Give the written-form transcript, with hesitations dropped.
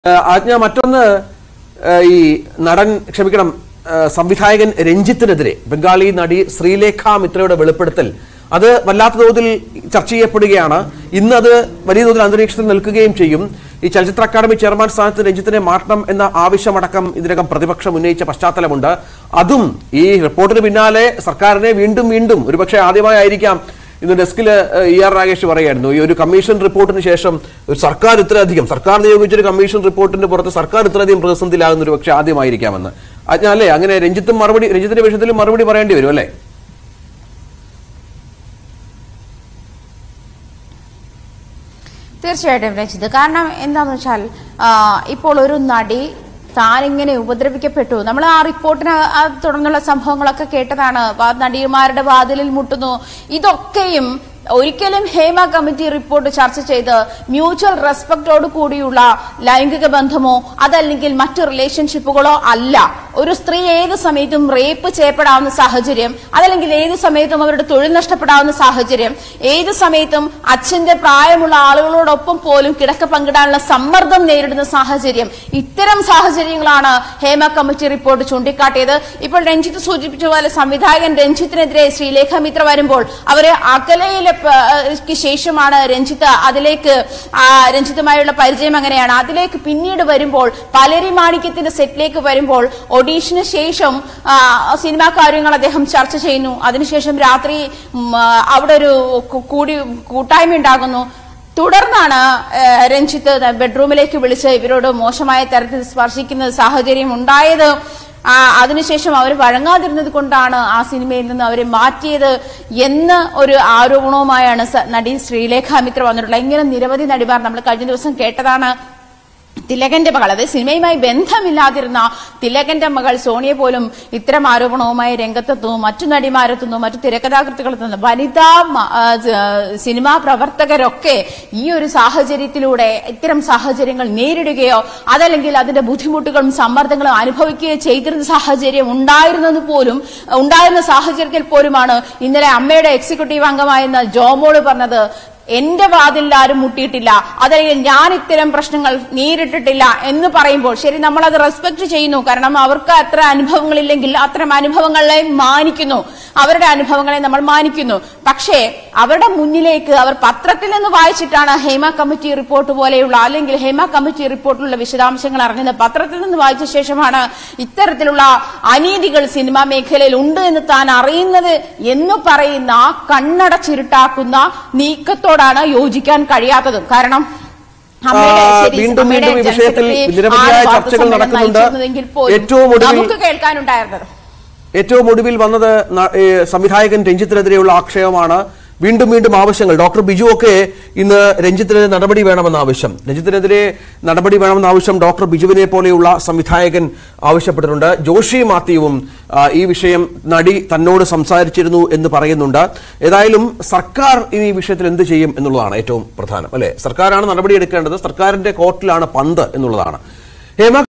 ആജ്ഞ മറ്റൊന്ന് ഈ നടൻ ക്ഷമിക്കണം സംവിധായകൻ രഞ്ജിത്തിനെതിരെ ബംഗാളി നടി ശ്രീലേഖ മിത്രയുടെ വെളിപ്പെടുത്തൽ അത് വല്ലാത്ത തോതിൽ ചർച്ച ചെയ്യപ്പെടുകയാണ്. ഇന്ന് അത് വലിയ തോതിൽ അന്തരീക്ഷത്തിൽ നിൽക്കുകയും ചെയ്യും. ഈ ചലച്ചിത്ര അക്കാദമി ചെയർമാൻ സ്ഥാനത്ത് രഞ്ജിത്തിനെ മാറ്റണം എന്ന ആവശ്യമടക്കം ഇതിനകം പ്രതിപക്ഷം ഉന്നയിച്ച പശ്ചാത്തലമുണ്ട്. അതും ഈ റിപ്പോർട്ടിന് പിന്നാലെ സർക്കാരിനെ വീണ്ടും ഒരുപക്ഷെ ആദ്യമായിരിക്കാം ഇന്ന് ഡെസ്കിൽ ER രാഗേഷ് പറയായിരുന്നു, ഈ ഒരു കമ്മീഷൻ റിപ്പോർട്ടിന് ശേഷം ഒരു സർക്കാർ നിയോഗിച്ചൊരു കമ്മീഷൻ റിപ്പോർട്ടിന്റെ പുറത്ത് സർക്കാർ ഇത്രയധികം പ്രതിസന്ധിയിലാകുന്ന ഒരു പക്ഷേ ആദ്യമായിരിക്കാമെന്ന്. അല്ലേ? അങ്ങനെ രഞ്ജിത്തിന്റെ വിഷയത്തിലും മറുപടി പറയേണ്ടി വരും അല്ലേ? തീർച്ചയായിട്ടും രഞ്ജിത്ത്. കാരണം എന്താണെന്ന് വെച്ചാൽ ഇപ്പോൾ ഒരു നടി താനിങ്ങനെ ഉപദ്രവിക്കപ്പെട്ടു. നമ്മൾ ആ റിപ്പോർട്ടിന് തുടർന്നുള്ള സംഭവങ്ങളൊക്കെ കേട്ടതാണ്. നടിമാരുടെ വാതിലിൽ മുട്ടുന്നു. ഇതൊക്കെയും ഒരിക്കലും ഹേമ കമ്മിറ്റി റിപ്പോർട്ട് ചർച്ച ചെയ്ത് മ്യൂച്വൽ റെസ്പെക്ടോട് കൂടിയുള്ള ലൈംഗിക ബന്ധമോ അതല്ലെങ്കിൽ മറ്റു റിലേഷൻഷിപ്പുകളോ അല്ല. ഒരു സ്ത്രീ ഏത് സമയത്തും റേപ്പ് ചെയ്യപ്പെടാവുന്ന സാഹചര്യം, അതല്ലെങ്കിൽ ഏത് സമയത്തും അവരുടെ തൊഴിൽ നഷ്ടപ്പെടാവുന്ന സാഹചര്യം, ഏത് സമയത്തും അച്ഛന്റെ പ്രായമുള്ള ആളുകളോടൊപ്പം പോലും കിടക്ക പങ്കിടാനുള്ള സമ്മർദ്ദം നേരിടുന്ന സാഹചര്യം, ഇത്തരം സാഹചര്യങ്ങളാണ് ഹേമ കമ്മിറ്റി റിപ്പോർട്ട് ചൂണ്ടിക്കാട്ടിയത്. ഇപ്പോൾ രഞ്ജിത്ത് സൂചിപ്പിച്ച പോലെ സംവിധായകൻ രഞ്ജിത്തിനെതിരെ ശ്രീലേഖ മിത്ര വരുമ്പോൾ അവര് അകലയിലെ ശേഷമാണ് രഞ്ജിത്തുമായുള്ള പരിചയം അങ്ങനെയാണ്. അതിലേക്ക് പിന്നീട് വരുമ്പോൾ പലരി മാണിക്യത്തിന്റെ സെറ്റിലേക്ക് വരുമ്പോൾ ഓഡീഷന് ശേഷം സിനിമാ കാര്യങ്ങൾ അദ്ദേഹം ചർച്ച ചെയ്യുന്നു. അതിനുശേഷം രാത്രി അവിടെ ഒരു കൂട്ടായ്മ ഉണ്ടാകുന്നു. തുടർന്നാണ് രഞ്ജിത്ത് ബെഡ്റൂമിലേക്ക് വിളിച്ച് ഇവരോട് മോശമായ തരത്തിൽ സ്പർശിക്കുന്ന സാഹചര്യം ഉണ്ടായത്. അതിനുശേഷം അവർ വഴങ്ങാതിരുന്നത് കൊണ്ടാണ് ആ സിനിമയിൽ നിന്ന് അവരെ മാറ്റിയത് എന്ന ഒരു ആരോപണവുമായാണ് നടി ശ്രീലേഖ മിത്ര വന്നിട്ടുള്ളത്. ഇങ്ങനെ നിരവധി നടിമാർ നമ്മൾ കഴിഞ്ഞ ദിവസം കേട്ടതാണ്. തിലകന്റെ മകൾ, അതായത് സിനിമയുമായി ബന്ധമില്ലാതിരുന്ന തിലകന്റെ മകൾ സോണിയെ പോലും ഇത്തരം ആരോപണവുമായി രംഗത്തെത്തുന്നു. മറ്റു നടിമാരെത്തുന്നു, മറ്റു തിരക്കഥാകൃത്തുകളെത്തുന്നു. വനിതാ സിനിമാ പ്രവർത്തകരൊക്കെ ഈ ഒരു സാഹചര്യത്തിലൂടെ ഇത്തരം സാഹചര്യങ്ങൾ നേരിടുകയോ അതല്ലെങ്കിൽ അതിന്റെ ബുദ്ധിമുട്ടുകളും സമ്മർദ്ദങ്ങളും അനുഭവിക്കുകയോ ചെയ്തിരുന്ന സാഹചര്യം ഉണ്ടായിരുന്ന സാഹചര്യത്തിൽ പോലുമാണ് ഇന്നലെ അമ്മയുടെ എക്സിക്യൂട്ടീവ് അംഗമായിരുന്ന ജോമോള് പറഞ്ഞത്, എന്റെ വാതിൽ ആരും മുട്ടിയിട്ടില്ല, അതല്ലെങ്കിൽ ഞാൻ ഇത്തരം പ്രശ്നങ്ങൾ നേരിട്ടിട്ടില്ല എന്ന് പറയുമ്പോൾ ശരി, നമ്മളത് റെസ്പെക്ട് ചെയ്യുന്നു. കാരണം അവർക്ക് അത്ര അനുഭവങ്ങളില്ലെങ്കിൽ അത്തരം അനുഭവങ്ങളെ മാനിക്കുന്നു, അവരുടെ അനുഭവങ്ങളെ നമ്മൾ മാനിക്കുന്നു. പക്ഷേ അവരുടെ മുന്നിലേക്ക് അവർ പത്രത്തിൽ നിന്ന് വായിച്ചിട്ടാണ് ഹേമ കമ്മിറ്റി റിപ്പോർട്ട് പോലെയുള്ള അല്ലെങ്കിൽ ഹേമ കമ്മിറ്റി റിപ്പോർട്ടിലുള്ള വിശദാംശങ്ങൾ അറിഞ്ഞത്. പത്രത്തിൽ നിന്ന് വായിച്ച ശേഷമാണ് ഇത്തരത്തിലുള്ള അനീതികൾ സിനിമാ മേഖലയിൽ ഉണ്ട് എന്ന് താൻ അറിയുന്നത് എന്ന് പറയുന്ന കണ്ണടച്ചിരുട്ടാക്കുന്ന നീക്കത്തോടാണ് യോജിക്കാൻ കഴിയാത്തതും. കാരണം വീണ്ടും ഈ വിഷയത്തിൽ നിരവധിയായ ചർച്ചകൾ നടക്കുന്നുണ്ട്. നമുക്ക് കേൾക്കാനുണ്ടായിരുന്നത് ഏറ്റവും ഒടുവിൽ വന്നത് സംവിധായകൻ രഞ്ജിത്തിനെതിരെയുള്ള ആക്ഷേപമാണ്. വീണ്ടും ആവശ്യങ്ങൾ. ഡോക്ടർ ബിജു ഒക്കെ ഇന്ന് രഞ്ജിത്തിനെതിരെ നടപടി വേണമെന്ന ആവശ്യം ഡോക്ടർ ബിജുവിനെ പോലെയുള്ള സംവിധായകൻ ആവശ്യപ്പെട്ടിട്ടുണ്ട്. ജോഷി മാത്യുവും ഈ വിഷയം നടി തന്നോട് സംസാരിച്ചിരുന്നു എന്ന് പറയുന്നുണ്ട്. ഏതായാലും സർക്കാർ ഇനി ഈ വിഷയത്തിൽ എന്ത് ചെയ്യും എന്നുള്ളതാണ് ഏറ്റവും പ്രധാനം അല്ലെ? സർക്കാരാണ് നടപടി എടുക്കേണ്ടത്. സർക്കാരിന്റെ കോർട്ടിലാണ് പന്ത് എന്നുള്ളതാണ്. ഹേമ